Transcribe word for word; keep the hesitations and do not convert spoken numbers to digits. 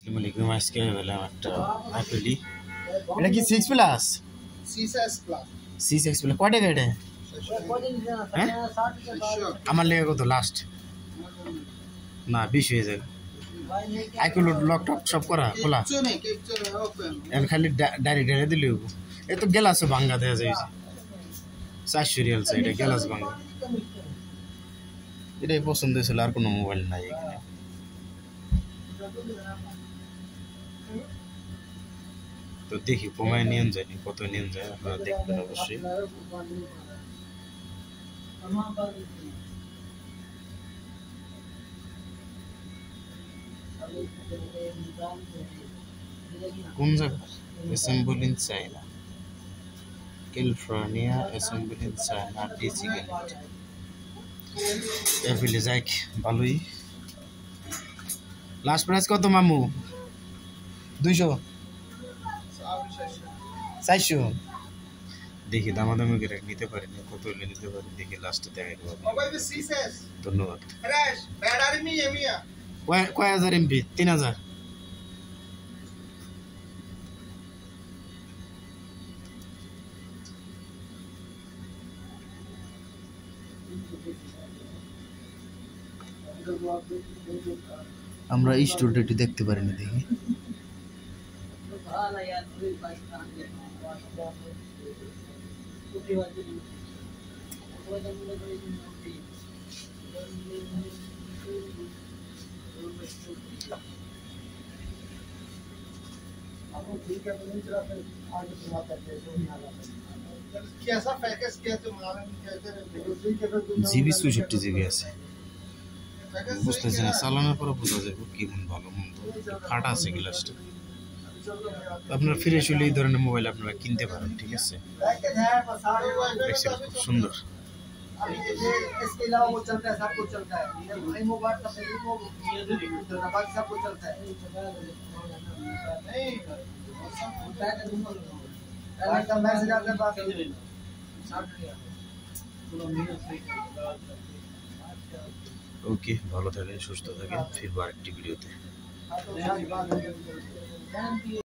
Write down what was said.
আসসালামু আজকে হলাম একটা অ্যাপেলি এটা কি six plus six plus six x plus কয়টা এটা হ্যাঁ আমার লেগে কত লাস্ট না বিশ হয়ে যাবে আইকুল লক টক সব করা খোলা এখন খালি ডাইরেক্ট ডাইরেক্ট দিলে এ তো গেলাস ভাঙ্গা দেওয়া যায় চারশো রিয়াল এটা গেলাস ভাঙ্গা এটাই পছন্দ ছিল আর কোনো মোবাইল নাই এখানে তো দেখি কমায় নিয়ে যায়নি কত নিয়ে যায় আপনারা দেখবেন অবশ্যই কোন জায়গা assemble in China California assemble in China DC এফিলে যাক ভালোই লাস্ট প্রাইস কত মামু দুইশো চারশো দেখি দামাদামি করে নিতে পারি না কত হলে নিতে পারি দেখি লাস্টে দেখাই দেবো ধন্যবাদ কয় হাজার এমবি তিন হাজার আমরা স্টোরটি দেখতে পারিনি দেখি জিবি চৌষট্টি জিবি আছে বুঝতেছি না চালানোর পরে বোঝা যাবে কি ভালো মন্দ ফাটা আছে গ্লাসটা আপনার ফ্রেশ হলে এই ধরনের মোবাইল আপনারা কিনতে পারেন ঠিক আছে খুব সুন্দর ওকে ভালো থাকেন সুস্থ থাকেন ফিরবো আরেকটি ভিডিওতে।